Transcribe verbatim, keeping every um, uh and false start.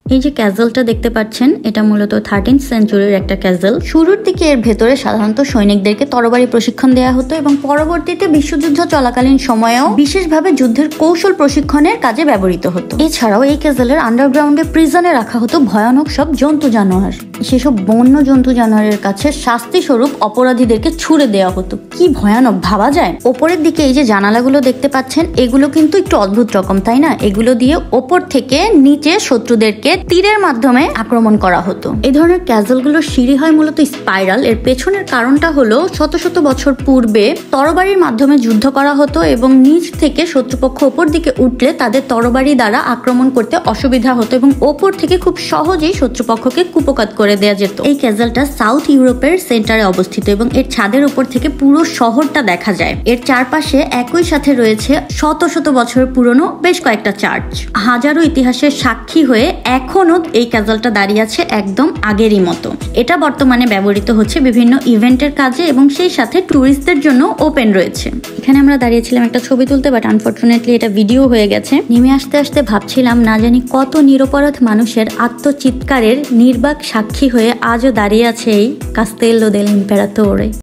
এই যে ক্যাজেলটা দেখতে পাচ্ছেন, এটা মূলত থার্টিন্থ সেঞ্চুরির একটা ক্যাজেল। শুরুর দিকে এর ভেতরে সাধারণত সৈনিকদেরকে তরবারি প্রশিক্ষণ দেওয়া হতো এবং পরবর্তীতে বিশ্বযুদ্ধ চলাকালীন সময়েও বিশেষভাবে যুদ্ধের কৌশল প্রশিক্ষণের কাজে ব্যবহৃত হতো। এছাড়াও এই ক্যাজেলের আন্ডারগ্রাউন্ডে প্রিজনে রাখা হতো ভয়ানক সব জন্তু জানোয়ার। সেসব বন্য জন্তু জানোয়ারের কাছে শাস্তি স্বরূপ অপরাধীদেরকে ছুড়ে দেওয়া হতো। কি ভয়ানক ভাবা যায়। ওপরের দিকে এই যে জানালাগুলো দেখতে পাচ্ছেন, এগুলো কিন্তু একটু অদ্ভুত রকম, তাই না? এগুলো দিয়ে ওপর থেকে নিচে শত্রুদেরকে তীরের মাধ্যমে আক্রমণ করা হতো। এই ধরনের ক্যাজেলগুলোর সিঁড়ি হয় মূলত স্পাইরাল। এর পেছনের কারণটা হলো শত শত বছর পূর্বে তরবারির মাধ্যমে যুদ্ধ করা হতো এবং নিচ থেকে শত্রুপক্ষ ওপর দিকে উঠলে তাদের তরবারি দ্বারা আক্রমণ করতে অসুবিধা হতো এবং ওপর থেকে খুব সহজেই শত্রুপক্ষকে কুপকাত করে দেওয়া যেত। এই ক্যাজেলটা সাউথ ইউরোপের সেন্টারে অবস্থিত এবং এর ছাদের উপর থেকে পুরো শহরটা দেখা যায়। এর চারপাশে একই সাথে রয়েছে শত শত বছর পুরনো বেশ কয়েকটা চার্চ। হাজারো ইতিহাসের সাক্ষী হয়ে এখনো এই ক্যাজেলটা দাঁড়িয়ে আছে একদম আগেরই মতো। এটা বর্তমানে ব্যবহৃত হচ্ছে বিভিন্ন ইভেন্টের কাজে এবং সেই সাথে ট্যুরিস্টদের জন্য ওপেন রয়েছে। এখানে আমরা দাঁড়িয়েছিলাম একটা ছবি তুলতে, বাট আনফরচুনেটলি এটা ভিডিও হয়ে গেছে। নেমে আসতে আসতে ভাবছিলাম না জানি কত নিরপরাধ মানুষের আত্মচিৎকারের নির্বাক সাক্ষী হয়ে আজও দাঁড়িয়ে আছে এই কাস্তেলো দেল ইম্পেরাতোরে।